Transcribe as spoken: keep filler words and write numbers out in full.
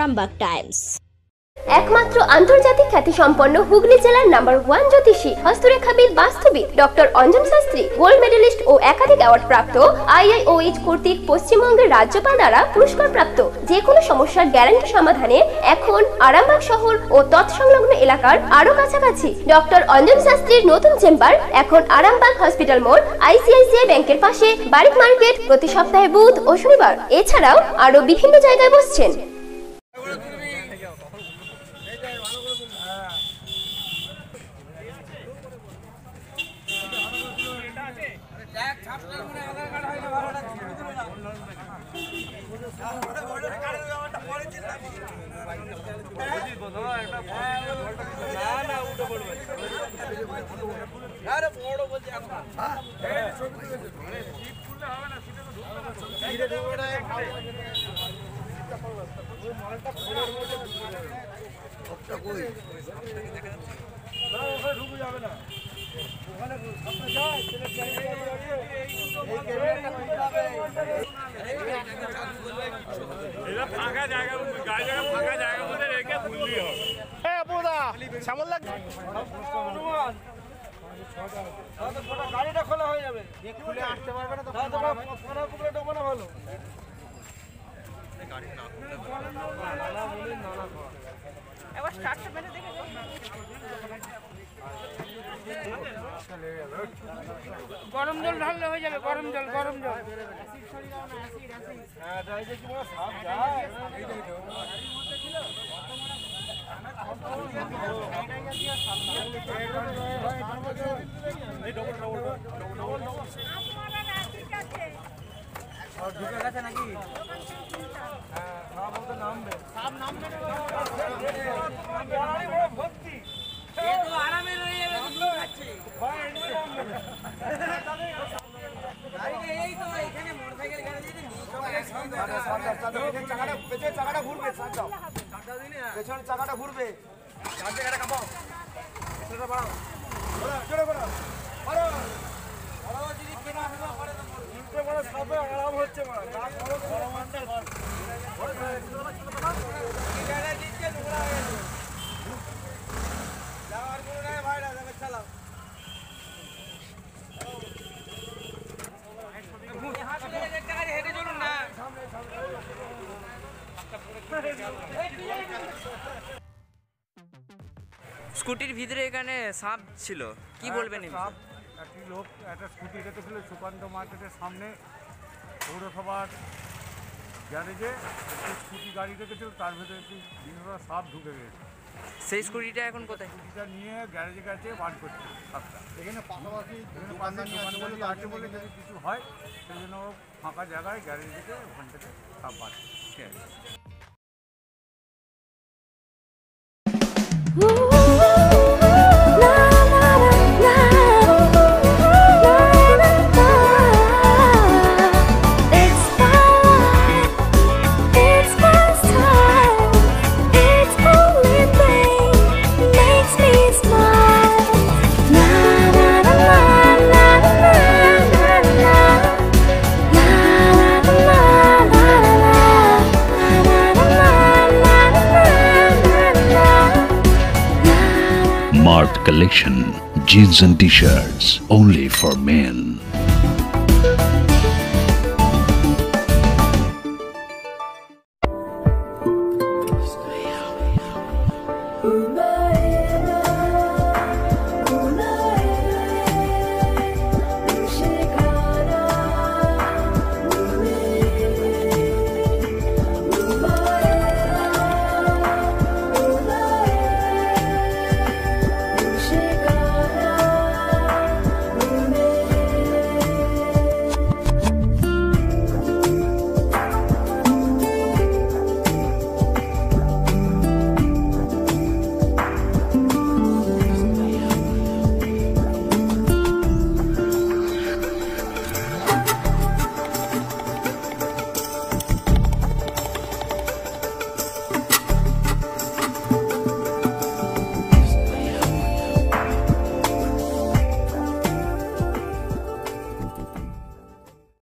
Arambagh Times. একমাত্র আন্তর্জাতিক খ্যাতিসম্পন্ন হুগলি জেলার নাম্বার ওয়ান জ্যোতিষী হস্তরেখাবিদ বাস্তবিক doctor Anjan Shastri gold medalist ও একাধিক অ্যাওয়ার্ড প্রাপ্ত আইআইওএইচ কর্তৃক পশ্চিমবঙ্গের রাজ্যপাল দ্বারা পুরস্কার প্রাপ্ত যে কোনো সমস্যার গ্যারান্টি সমাধানে এখন আরামবাগ শহর ও তৎসংলগ্ন এলাকার আরো কাছাকাছি ডক্টর অঞ্জন শাস্ত্রীর নতুন চেম্বার এখন আরামবাগ হসপিটাল মোড় আইসিআইসিআই ব্যাংকের পাশে বারিক মার্কেট প্রতি সপ্তাহে বুধ ও শনিবার। এছাড়াও আরো বিভিন্ন জায়গায় বসছেন। গাড়িটা খোলা হয়ে যাবে, খুলে আসতে পারবে না তো ভালো। এবার স্টার্টটা মেরে দেখে গরম জল ঢাললে হয়ে যাবে। গরম জল গরম জল ঢুকে গেছে নাকি? নামবে নামবে ভর্তি আরামে রয়ে যাবে। এই তো এখানে মোটরসাইকেল গাড়ি চাকাটা ঘুরবে, পেছনের চাকাটা ঘুরবে, চাকাটা কাঁপাও, সেটা বাড়াও, জোরে করো, আরাম হচ্ছে হেঁটে চলুন না। স্কুটির ভিতরে এখানে সাপ ছিল, কি বলবেন? সাপ একটি লোক একটা স্কুটি রেখেছিল সুকান্ত মার্কেটের সামনে পৌরসভার গ্যারেজে, একটি স্কুটি গাড়ি রেখেছিল, তার ভেতরে একটি বিভিন্ন সাপ ঢুকে গেছে। সেই স্কুটিটা এখন কোথায়? স্কুটিটা নিয়ে গ্যারেজে গেছে বার করছে সাপটা। এখানে পাশাপাশি এখানে পাশে দোকানগুলি আছে বলে যদি কিছু হয় সেই জন্য ফাঁকা জায়গায় গ্যারেজ থেকে ওখান থেকে সাপ বার করছে। ঠিক আছে। Mart Collection, jeans and t-shirts only for men.